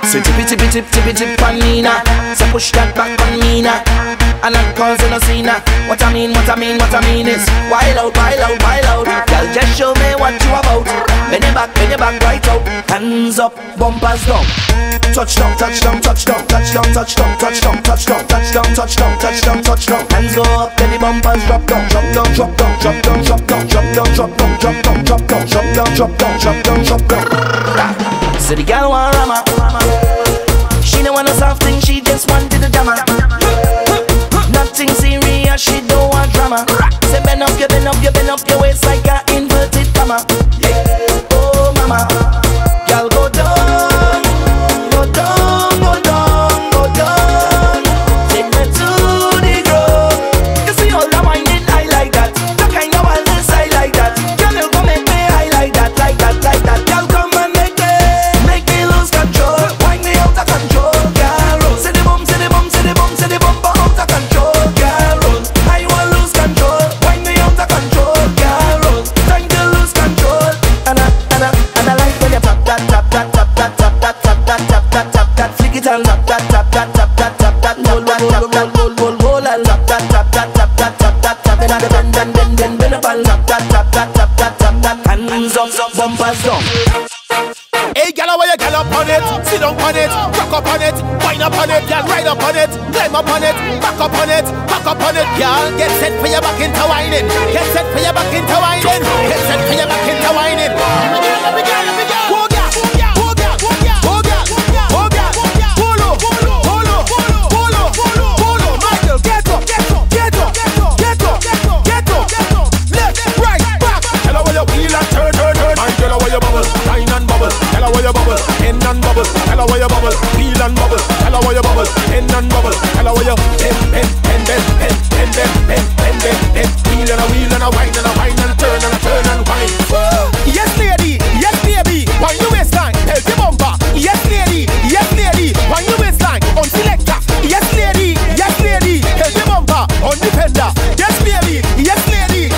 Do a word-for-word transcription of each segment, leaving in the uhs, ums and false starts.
Say tippy tippy tip tippy tip on Nina. Say push that back on Nina. And I'm causing a scene. What I mean, what I mean, what I mean is wild out, wild out, wild out. Girl, just show me what you about. Bend your back, bend your back right out. Hands up, bumpers down. Touchdown, touchdown, touchdown, touchdown, touchdown, touchdown, touchdown, touchdown, touchdown, touchdown, touchdown. Hands go up, then the bumpers drop down, drop down, drop down, drop down, drop down, drop down, drop down, drop down, drop down, drop down, drop down, drop down, drop down. So the girl want rama. She don't want no soft thing, she just wanted the drama. Nothing serious, she don't want drama. Say bend up, you bend up, you bend up your waist like a inverted comma. Oh mama, girl go down, go down, go down, go down. Take me to the ground. You see all the whining, I like that. The kind of wildness, I like that. Girl, you come make me, I like that, like that, like that. Girl, come and make me, make me lose control. Wind me out of control, girl. Say the bum, say the bum, say the bum, say the bum, but out of control. Tap tap tap tap tap tap tap tap roll roll roll roll roll roll and tap tap tap tap tap tap tap tap tap and the bend bend bend bend bend up and tap tap tap tap tap tap tap tap hands up up bumpers down. Hey gyal, where you gyal up on it? Sit down on it, rock up on it, wind up on it, gyal ride up on it, climb up on it, back up on it, back up on it, gyal. Get set for your back into whining, get set for your back into whining, get set for your back into whining. Let me gyal, let me gyal, let me gyal. In and bubble, tell her where you bubble, feel and bubble, tell her where you bubble, in and bubble, tell her where you pen, pen, pen, pen, pen, pen, pen, pen, pen, pen, pen, wheel and a wheel and a wine and a wine and turn and a turn and wine. Yes lady, yes baby, wine your waistline, help your bumper. Yes lady, yes lady, wine your waistline, on selector. Yes lady, yes lady, help your bumper, on defender. Yes baby, yes lady.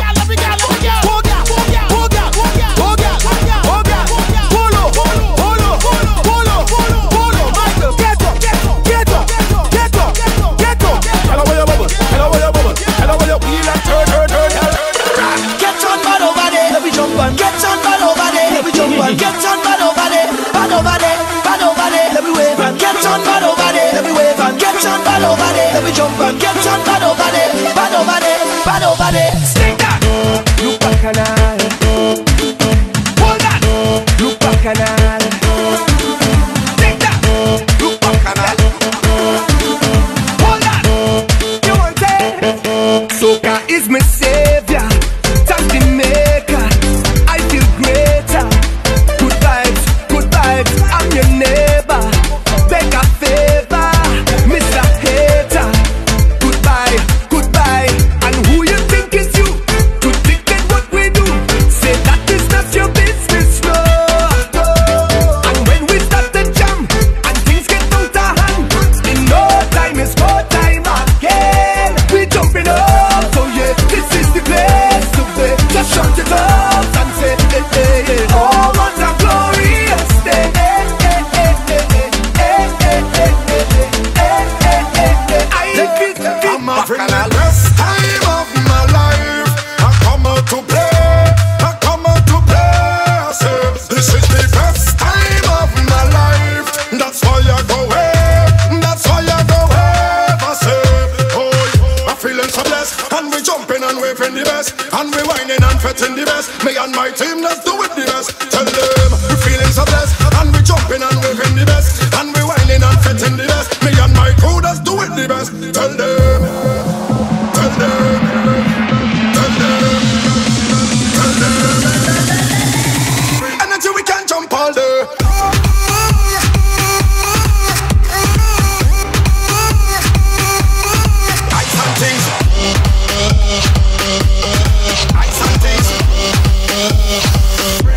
Get on bad over there, bad over there, bad over there. Let me wave and get on bad over there. Let me wave and get on bad over there. Let me jump and get on bad over there, bad over there, bad over there. Sing that. Look back and I hold that. Look back and I sing that. Look back and I hold that. You want it? Soca is my savior, something maker. I feel greater. I'm your neighbor, beg a favor, Mister Hater. Goodbye, goodbye. And who you think is you to dictate what we do? Say that is not your business, no. And when we start the jam and things get out of hand, in no time is no time again. We jumping up, so yeah, this is the place to play. Just shout it out and say, hey, hey, hey. Oh, what a glorious day. Bring the best time of my life. I come out to play, I come out to play. I say, this is the best time of my life. That's why I go away, that's why I go away. I say, oh, I'm feeling so blessed. And we jumping and waving the best, and we whining and fetting the best. Me and my team, let's do it the best. Tell them, we feeling so blessed. And we jumping and waving the best, and we whining and fetting the best. Me and my crew, let's do it the best. Tell them. Tell them, tell them, tell them. And until we can jump all day. Ice and things. Ice and things.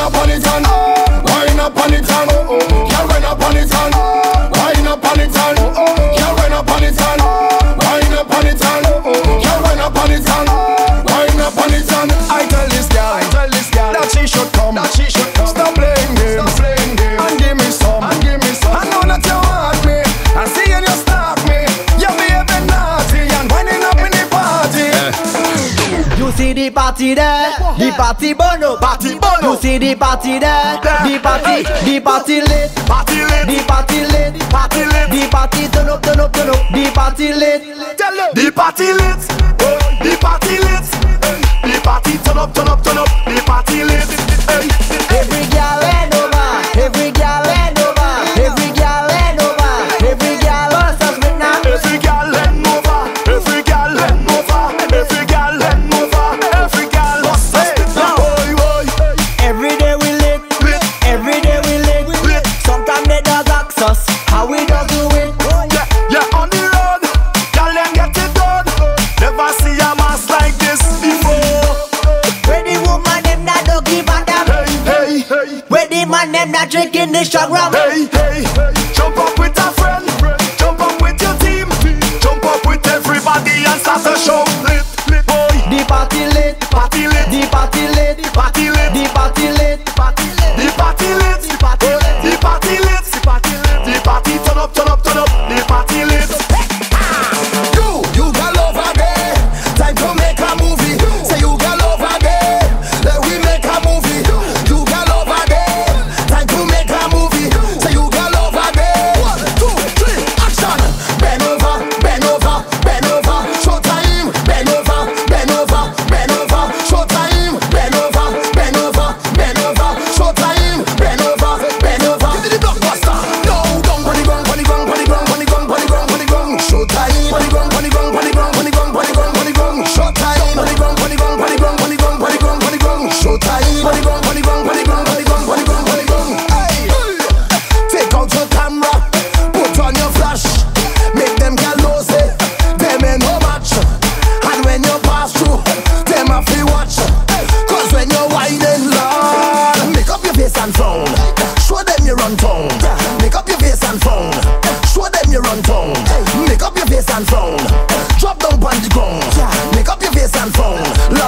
up on it and wine up on it and girl wine up on it and wine up on it and girl wine up on it and wine up on it and girl wine up on it and wine up on it and I tell this girl, I tell this girl that she should come, that she should come. Stop playing games, stop playing games, and give me some, and give me some. I know that you want me, I see you stalk me. You behaving naughty and winding up in the party. You see the party there, the party burn up, Party burn You up. see the party there, the party, the party lit, Party lit, the party lit, party lit, the party turn up, turn up, turn up, the party lit. tell them. The party lit, the party lit, the party turn up, turn up, turn up, the party lit. Every girl hand over, every girl hand over, every girl hand over, every girl bust us with now. Every girl lean over, every girl lean over, every girl lean over, every girl bust us with now. Boy, boy, Every day we lit, lit, every day we lit. lit. Sometimes they does ask us how we don't do it. Yeah, yeah, on the road, girl them get it done. Never see a mass like this before. Where the woman them not don't give a damn. Hey, hey, hey. Where the man them not drinking the strong rum. Hey, hey, jump up with a friend, jump up with your team, jump up with everybody and start a show. Lit, lit, boy. The party lit, Party lit, the party lit, party lit, the party lit, party lit, the party lit, the party lit, the party lit, the party lit, the party turn up, turn up, turn up, the party lit. You, you got over there, time to make a movie. Say you got over there, let we make a movie. You got over there, time to make a movie. Say you got over there. One, two, three, action. Bend over, bend over, bend over. Showtime. Bend over, bend over, bend over. Showtime. Bend over, bend over, bend over. Showtime. Bend over, bend over. Give me the blockbuster. No, don't put the ground, put the ground, put the ground, put the ground, put the ground, put the ground. Showtime. Put the ground, put the ground, put the ground, put the ground, put the ground, put the ground. Showtime. Put the ground, put the ground, put the ground, put the ground, put the ground, put the ground. Showtime. Put the ground, put the ground, put the ground, put the ground, put the ground, put the ground. Hey, take out your camera, put on your flash, make them get lousy. Them ain't no match, and when you pass through, them have to watch. Cause when you're whining loud, make up your face and frown. Show them you run town. Make up your face and frown. Show them you run town. Make up your face and frown. Drop down on the ground. Make up your face and frown.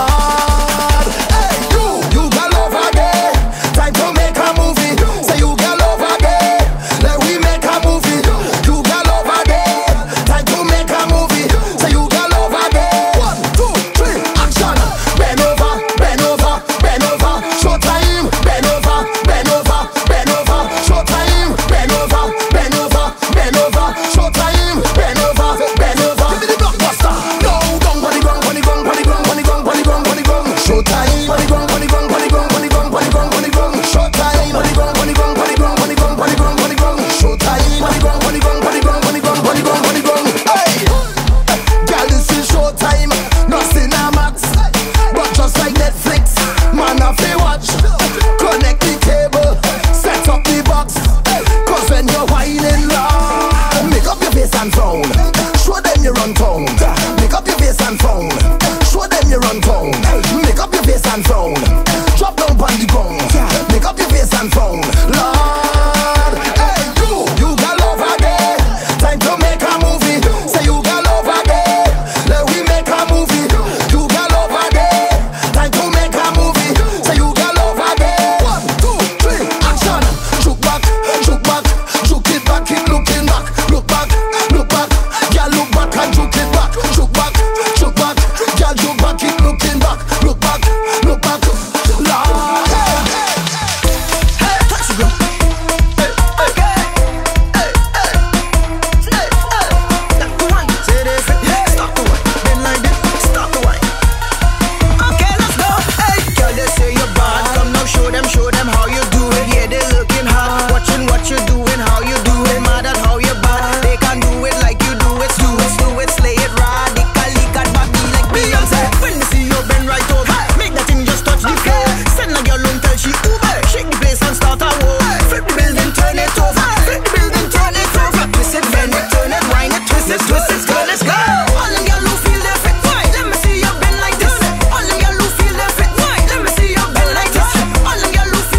Lord, hey you, you got over there. Time to make a movie. Say you got over there. Let we make a movie. You got over there. Time to make a movie. Say you got over there. One, two, three, action. Bend over, bend over, bend over. Showtime. Bend over, bend over, bend over. Showtime. Bend over, bend over, bend over. Showtime. Bend over, bend over. Give me the blockbuster. No, don't put the ground, put the ground, put the ground, put the ground, put the ground, put the ground. Showtime. Put the ground, put the ground, put the ground, put the ground, put the ground, put the ground. Showtime. Put the ground, put the ground, put the ground, put the ground, put the ground, put the ground. Showtime. Put the ground, put the ground, put the ground, put the ground, put the ground, put the ground. Hey, girl, this is showtime. No Cinemax, but just like Netflix, man, I feel watch. Connect the cable, set up the box. Cause when you're whining loud, make up your face and frown. Show them you run town. Make up your face and frown. Show them you run town. Make up your face and frown. Drop down on the ground. Make up your face and frown. Lord, hey you, you got over there. Time to make a movie. Say you got over there. Let we make a movie. You got over there. Time to make a movie. Say you got over there. One, two, three, action. Juke back, juke back, juke it back, keep looking back. Look back, look back, girl look back and juke it back. Juke back, juke back, girl juke back, keep looking back. Look back, look back, Lord. Hey, hey, touch the ground. Hey, hey, hey, hey, hey, hey. Stop the wine. Say this, yeah. Stop the wine. Bend like this. Stop the wine. Okay, let's go. Hey, girl, they say you're bad. Come now, show them, show them how you do it. Yeah, they looking hard, watching what you doing, how you do it. Mad at how you bad. They can do it like you do it. Do it, do it, slay it radically. Got body like Beyonce. When they see you bend right over, make that thing just touch the floor. Send a girl home, tell she Uber. Shake the place and start a war. Flip the building, turn it over. Flip the building, turn it over. Twist it, bend it, turn it, wind it, twist it, twist it, girl, let's go. All them girl who feel their fit, why? Let me see you bend like this. All them girl who feel their fit, why? Let me see you bend like this. All them girl who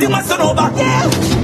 everything must turn over. Yeah.